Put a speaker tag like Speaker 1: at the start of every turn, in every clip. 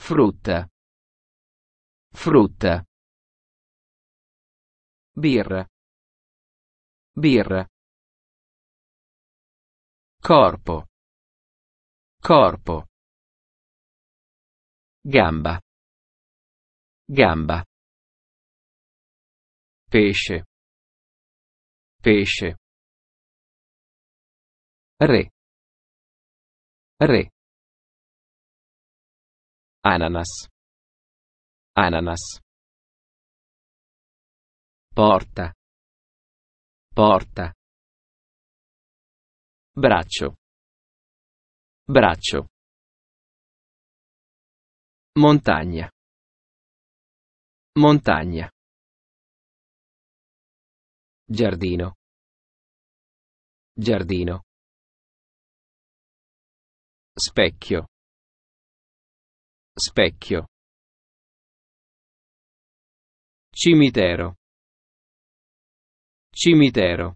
Speaker 1: frutta, frutta, birra, birra, corpo, corpo, gamba, gamba, pesce, pesce, re, re, ananas, ananas, porta, porta, braccio, braccio, montagna, montagna, giardino, giardino, specchio, specchio, cimitero, cimitero,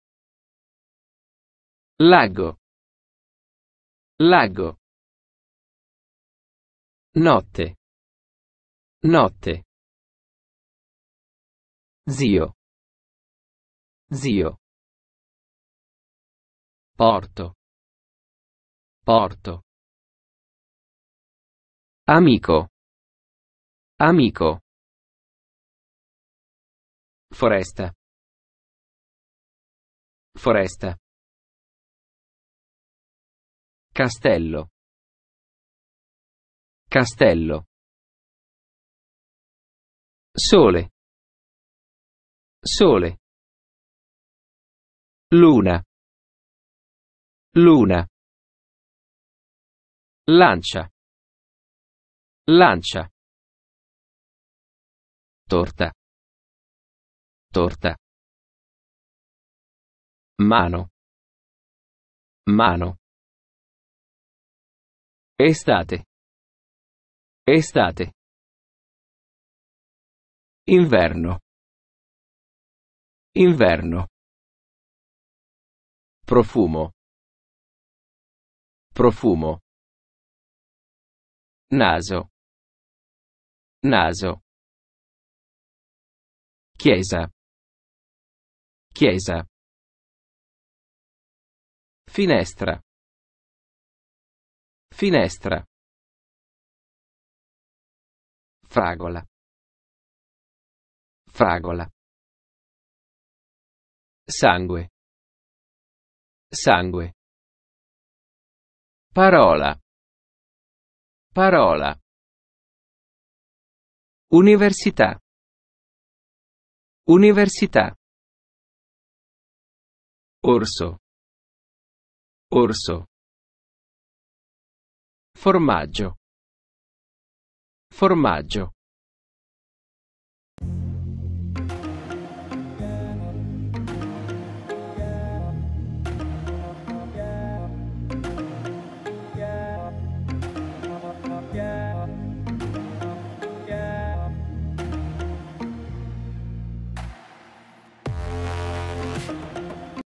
Speaker 1: lago, lago, notte, notte, zio, zio, porto, porto, amico, amico, foresta, foresta, castello, castello, sole, sole, luna, luna, lancia, lancia, torta, torta, mano, mano, estate, estate, inverno, inverno, profumo, profumo, naso, naso, chiesa, chiesa, finestra, finestra, fragola, fragola, sangue, sangue, parola, parola, università, università, orso, orso, formaggio, formaggio,